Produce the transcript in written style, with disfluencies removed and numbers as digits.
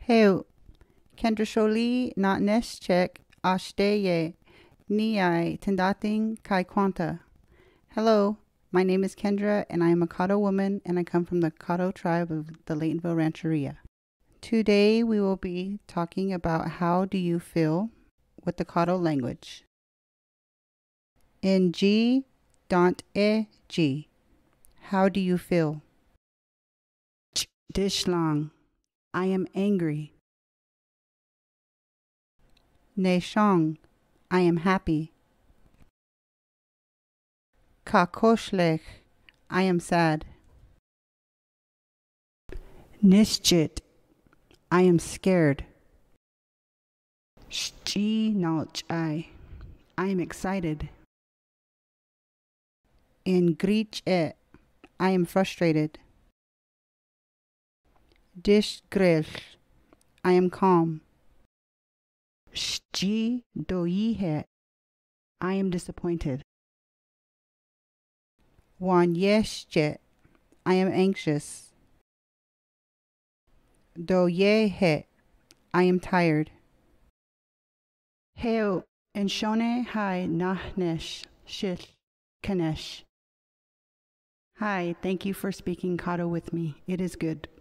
Heu, Kendrasholi not neschek ashteye niai tendating kai quanta. Hello, my name is Kendra and I am a Cahto woman and I come from the Cahto Tribe of the Laytonville Rancheria. Today we will be talking about how do you feel with the Cahto language. In G, don't e G. How do you feel? Dishlang. I am angry. Neshong. I am happy. Kakoshlech. I am sad. Nischit. I am scared. Shchi nalchai. I am excited. In Grich e. I am frustrated. Dish grill. I am calm. Shchi doihe. I am disappointed. Wan yeshje. I am anxious. Do yehe. I am tired. Heu and shone hai nahnesh shit kanesh. Hi, thank you for speaking Cahto with me. It is good.